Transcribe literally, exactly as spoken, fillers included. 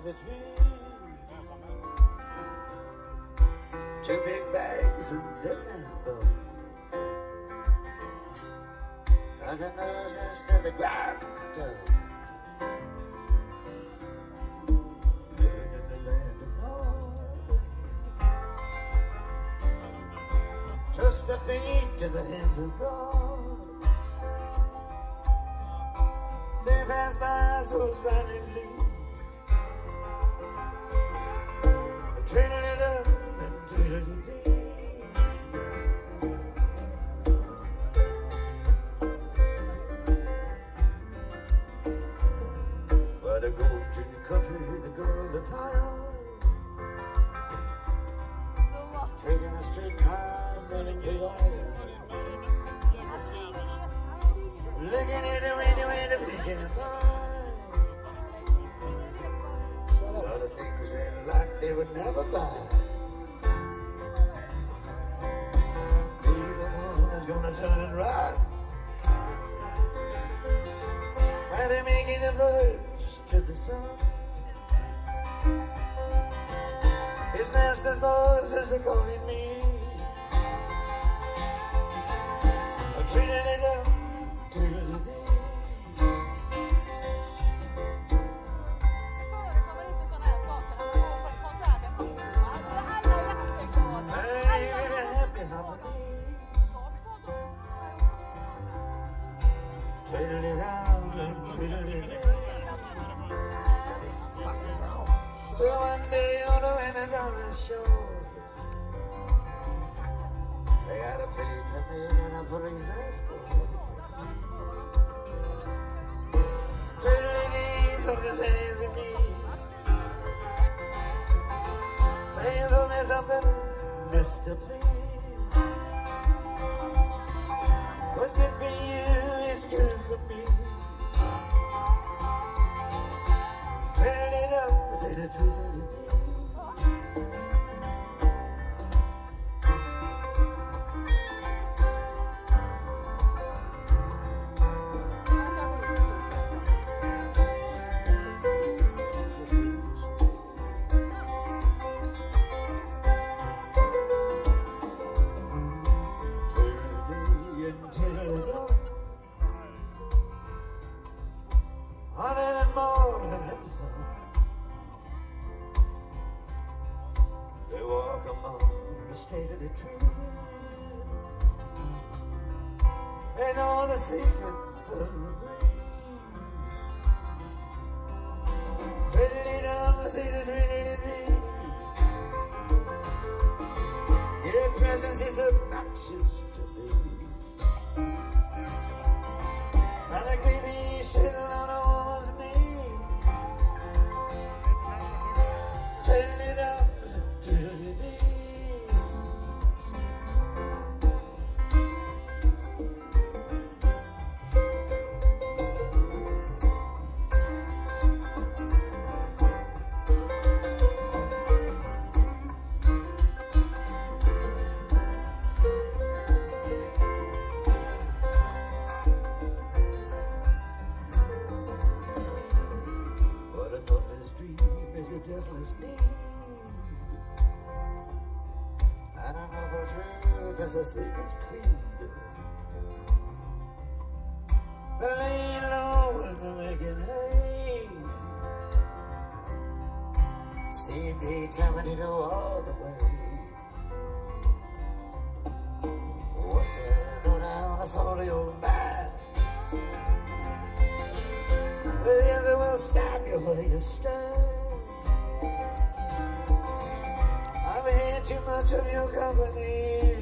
the tree. Two big bags of dead man's bones, nothing noses to the grindstones. Living in the land of Nod, trust the feet to the hands of God. They pass by so silently, twiddle it up and twiddle it dee. But I go to the country, the girl of the town, taking a streetcar, running way on, looking at the window and the thinking of a lot of things in life they would never buy. Be the one that's gonna turn it right while they're making the verge to the sun. His master's voices are calling me. I'm treating it up. Twiddle it out and twiddle it in. Well, one day on the winter dollar show, they got a pretty woman and a police escort. Twiddling knees on his hands and knees, saying to me something, Mister Please, what good for you is good for me. Turn it up, say the truth. They walk among the state of the trees. They know the secrets of the breeze. Twiddly down, I see the twiddly dee. Your presence is obnoxious to me. I like baby sitting on a woman's knee. Twiddly down. Is a deathless need, and a noble truth is a sacred creed. The laying low and the making hay seemed determined to go all the way. Once I go down, I saw the old man. The other will stab you where you stand. I've had too much of your company.